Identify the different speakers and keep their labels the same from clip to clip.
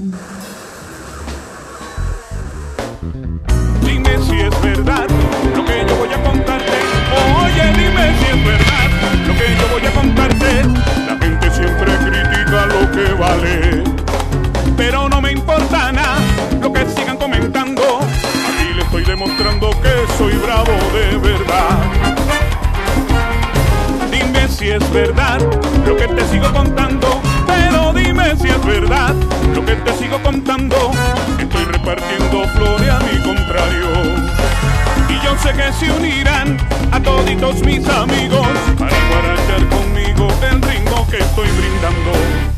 Speaker 1: Dime si es verdad lo que yo voy a contarte. Oye, dime si es verdad lo que yo voy a contarte. La gente siempre critica lo que vale, pero no me importa nada lo que sigan comentando. Aquí le estoy demostrando que soy bravo de verdad. Dime si es verdad lo que te sigo contando, pero dime si es verdad lo que te sigo contando. Estoy repartiendo flores a mi contrario, y yo sé que se unirán a toditos mis amigos para guarachar conmigo el ritmo que estoy brindando.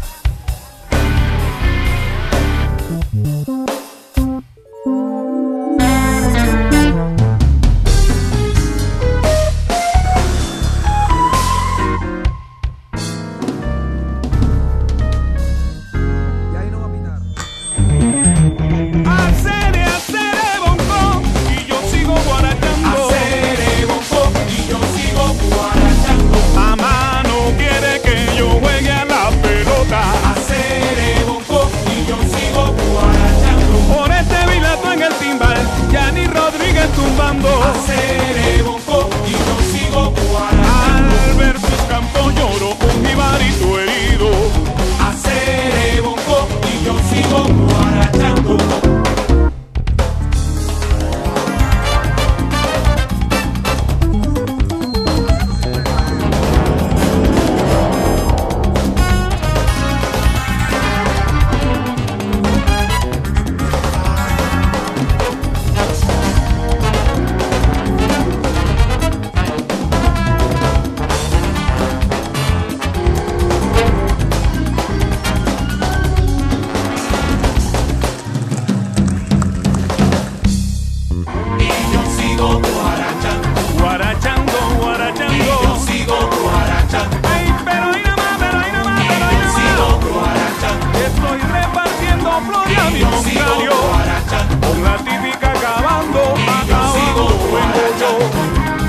Speaker 1: Tumbando Acerebonco y yo sigo guarachando. Al ver sus campos lloro con mi barito herido. Acerebonco y yo sigo guarachando. Con la típica acabando, vengo yo.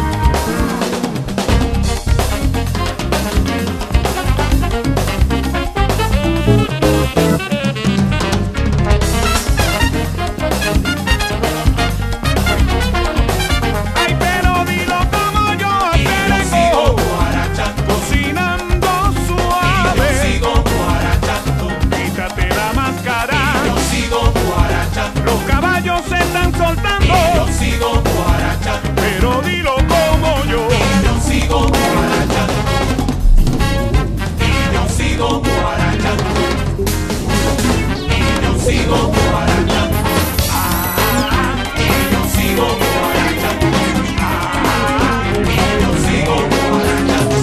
Speaker 1: Ay, pero dilo como yo, sigo cocinando suave. Yo sigo guarachando. Quítate la máscara. Yo sigo guarachando. Los caballos se están soltando. Y yo sigo guarachando. Pero dilo como yo. Y yo sigo guarachando. Y yo sigo guarachando. Y yo sigo guarachando. Y yo sigo guarachando. Y yo sigo guarachando.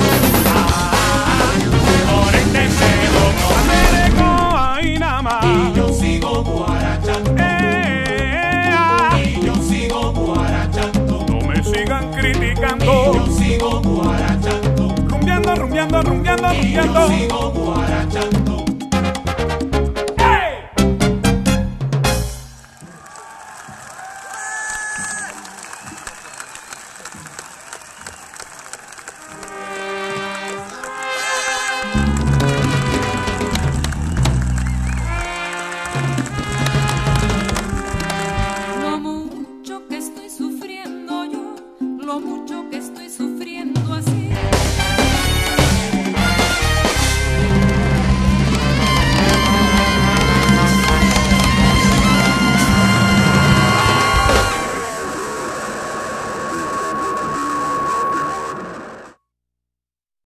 Speaker 1: Por este cerro no me dejo ahí nada más. Y yo sigo guarachando. Y yo sigo guarachando. No me sigan criticando. Y yo sigo guarachando. Rumbeando, rumbeando, rumbeando, rumbeando. Y yo sigo guarachando.